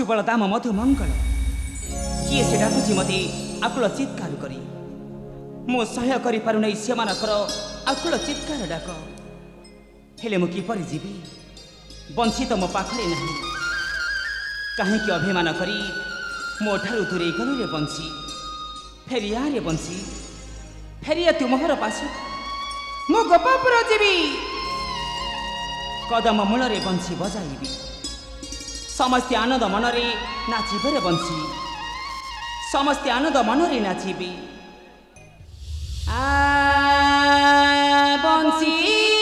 सुबल दाम मधु मंगल किए से डाकुची मते आकुल चित्कार करी मो सह्य करि पारु नै सेमानकर आकुल चित्कार डाक हेले मु किपरि जीवी बंशी तो मो पाखरे नाही काहे कि अभिमान करी मो ठारू दूरे गलु रे बंशी फेरिया रे बंशी फेरिया तुमहर पास मो गोपापुर जीवी कदम मूल रे बंशी बजाइबी समस्ते आनंद मनरे नाचिबे रे बंशी समस्ते आनंद मनरे नाचिबे बंशी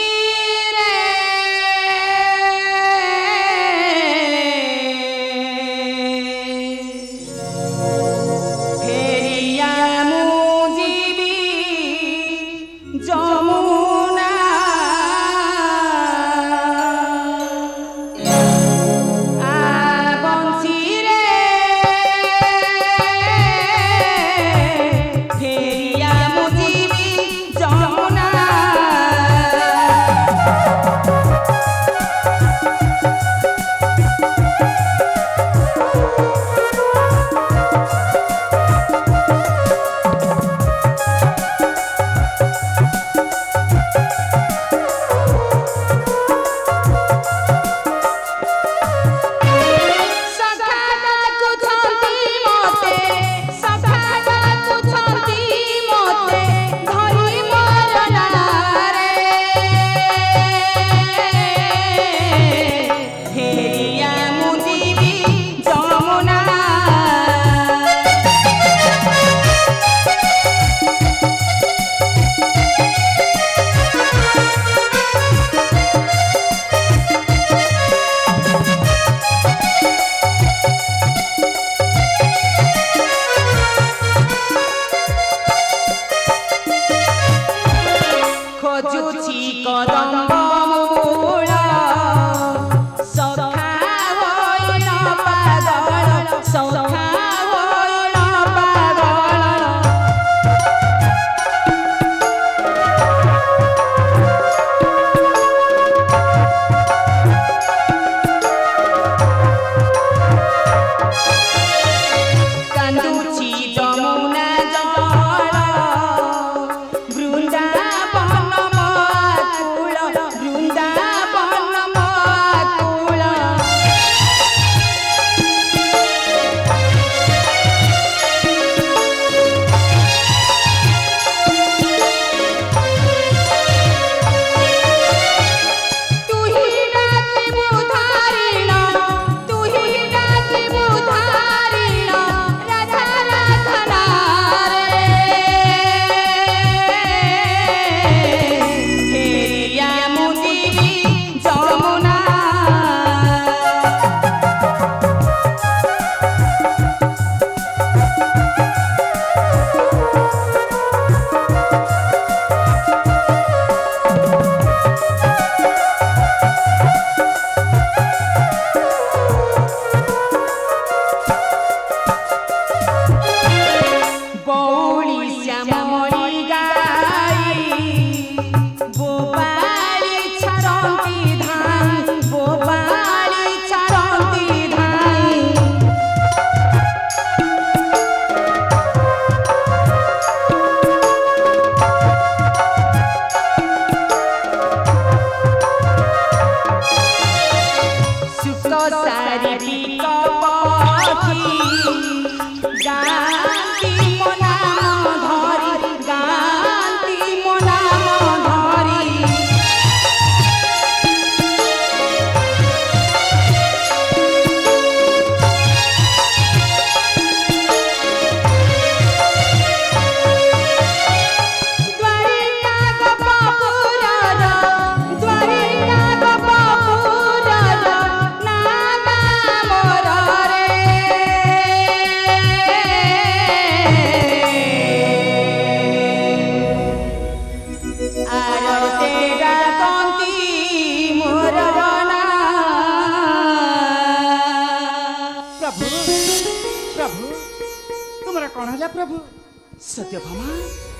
प्रभु सत्यभामा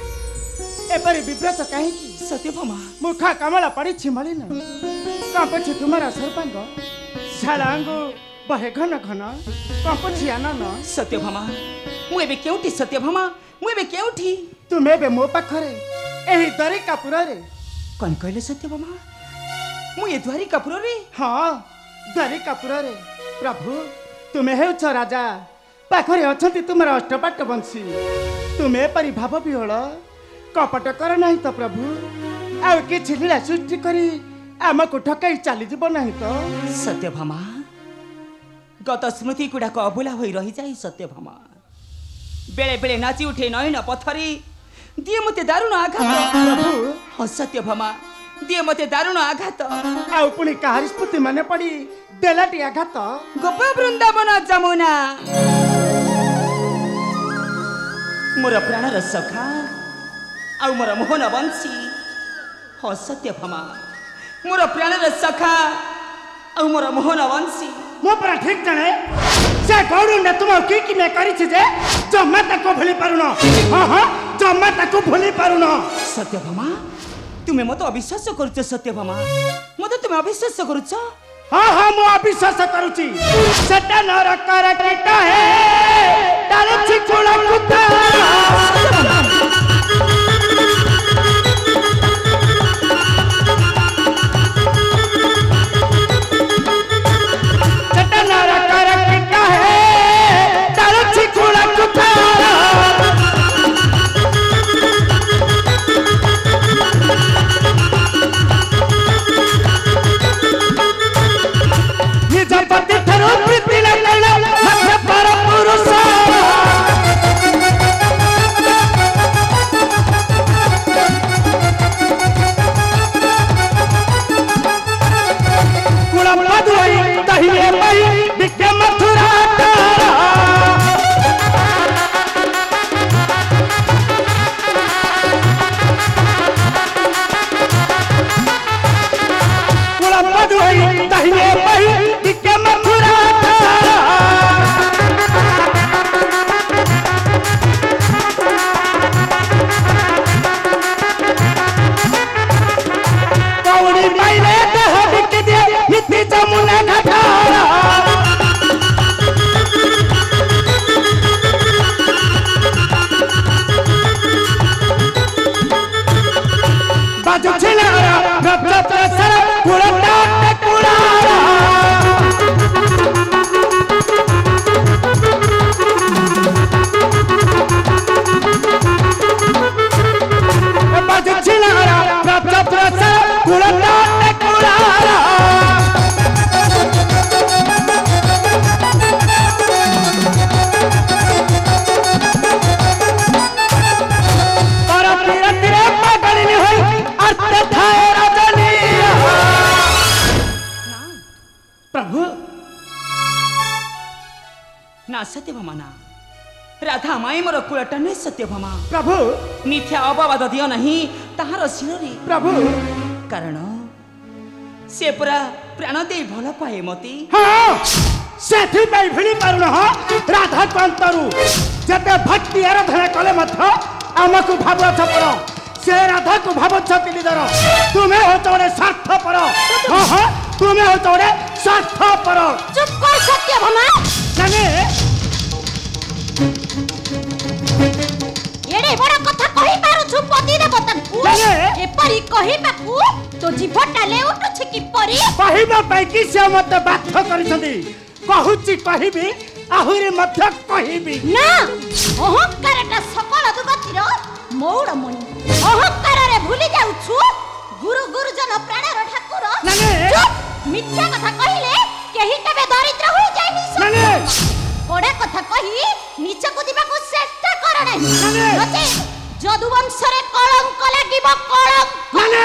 एपरी विव्रत कहीं सत्यभामा मुखा कमला पड़ी छिमलिन कापछे तुम्हारा सरपंग छलांगु बहे घन घन कंपछिया न सत्यभामा मु एबे केउठी सत्यभामा मु एबे केउठी तुमे बे मो पाखरे एही द्वारिकापुर रे कौन कहले सत्यभामा मु ए द्वारिकापुर रे हाँ द्वारिकापुर रे प्रभु तुमे हेउछ राजा पाखरे अछंती तुमर अष्टपाट बंशी तुमे परि भाव विहळ कपट कर नहीं तो प्रभु आउ कि लीला सृष्टि करी आमको ठकाई चली जीव नहीं तो सत्यभामा गत स्मृति गुड़ाक अबुला हो रही जाए सत्यभामा बेले बेले नाची उठे नयन पथरी दिए मते दारुण आघात प्रभु हाँ सत्यभामा दिए मते दारुण आघात आउ पुणी काहारी स्मृति माने पड़ी देलाटी आघात गोप वृंदावन जमुना मोर प्राणर सखा आउ मोर मोहन वंशी हाँ सत्यभामा मोर प्राणर सखा आउ मोर मोहन वंशी मो पर ठीक जाने से गौरुंडा तुम की मैं करी जे जम्मा ताको भूली पारुन हां हां जम्मा ताको भूली पारुन सत्यभामा तुमे मत अविश्वास करूछ सत्यभामा मत तुमे अविश्वास करूछ हां हां मो अविश्वास करूची सेटा नरकर कीटा है तारे छिकुला कुत्ता ना सत्यभामा ना राधा माई मोर कुलटा नहीं सत्यभामा प्रभु मिथ्या अपवाद दियो नहीं ताहार शिरोरी प्रभु कारण से पूरा प्राण दे भल पाए मती हां सेथि पई भिली पारुन ह राधा कांतरु जते भक्ति आराधना कले मध्य हमकु भाव छपर से राधा को भाव छपिली दर तुम्हें हो तोरे स्वार्थ पर हां हां तुम्हें हो तोरे स्वार्थ पर चुप कर सत्यभामा जाने एडे बड़ा कथा कहि पारु छु पति देवता को जाने एपरी कहि बाकू तो जीवटा ले उठु छि कि परी कहिबा पई कि से मत बाध्य करिसंदी कहूची कहिबी आहुरी मध्य कहिबी ना अहंकारटा सकल दुगतिर मौड़ मणि अहंकार रे भूली जाउ छु गुरु गुरुजन प्राणर ठाकुर नाने चुप मिथ्या कथा कहिले केहि केबे दरिद्र होई जाइनी नाने बड़ा कथा कहि नीचे को दिबाकू चेष्टा कर नाही नाने नचे जदुवंश रे कलंक लागिबो कलंक नाने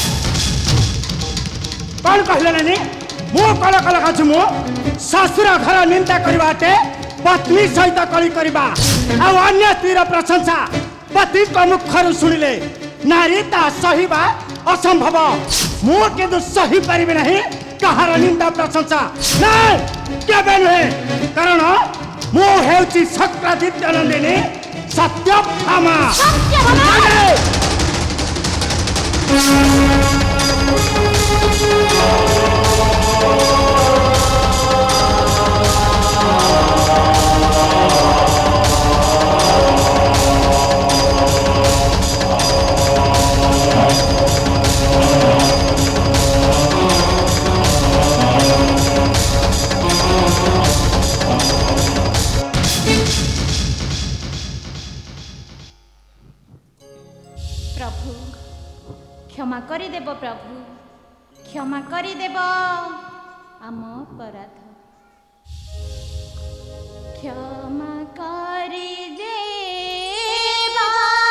कौन कहले नानी मो कल कल काछु मो ससुर घर निंदा करबाटे पत्नी सहित कली करबा आ अन्य स्त्रीर प्रशंसा पति को मुखर सुनिले नारी ता सहीबा असंभव मो केदु सही परिबे नहीं कहार निंदा प्रशंसा नहीं केबे नहीं कारण मो हेउची शक्रादित्य नंदिनी सत्यभामा देव प्रभु क्षमा करी देव आम अपराध क्षमा करी देवा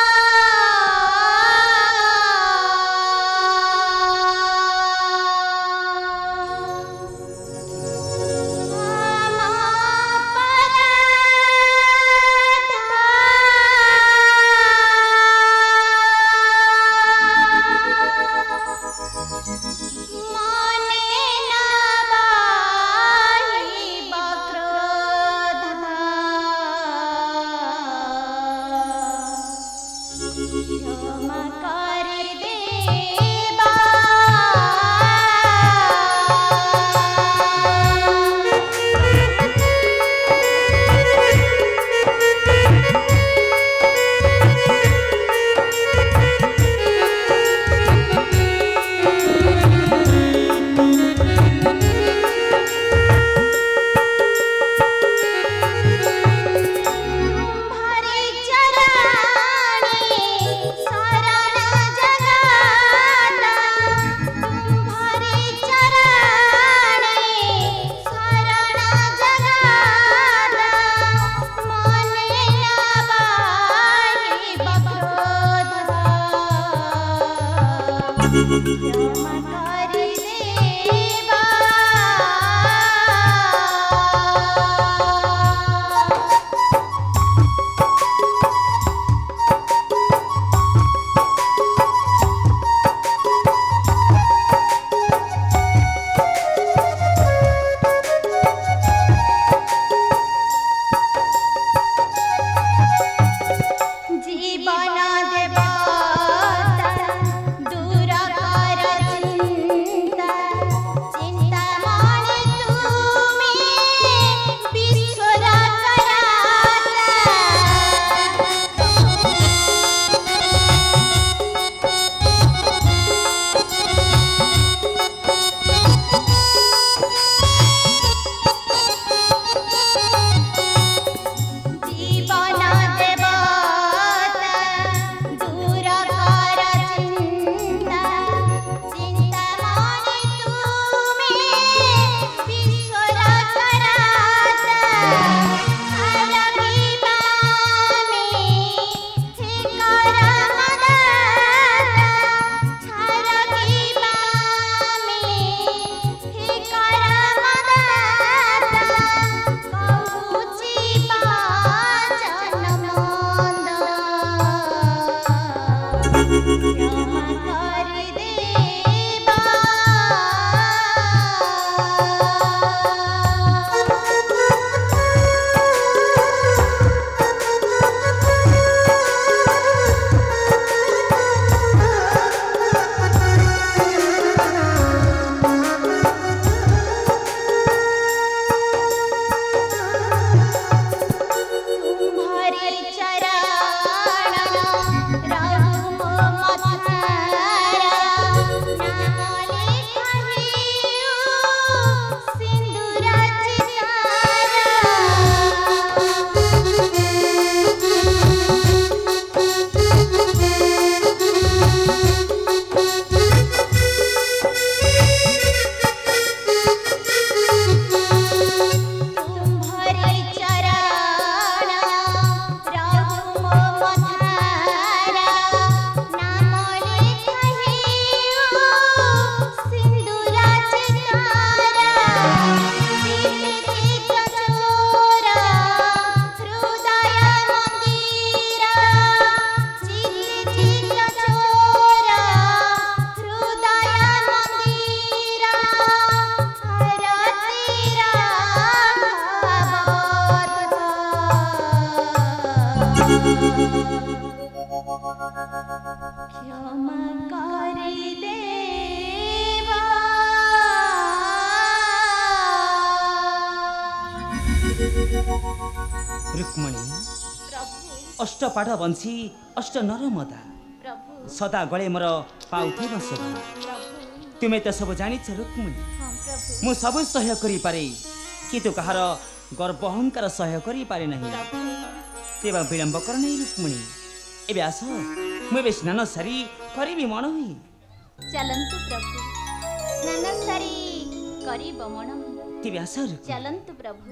रुक्मणी अष्टपाठ बंशी अष्ट नरमदा सदा गले मोर पाउथिबा सब तुमे त सब जानिछ रुक्मणी मु सब सह्य करि पारे किंतु कहार गर्व अहंकार सह्य करि पारे नहीं तेबा विलंब कर नहीं रुक्मणी एबे आस मु बे स्नान सारी करिबी मन हुई चलन्तु प्रभु स्नान सारी करी बमणम तिमी आसर चलन्तु प्रभु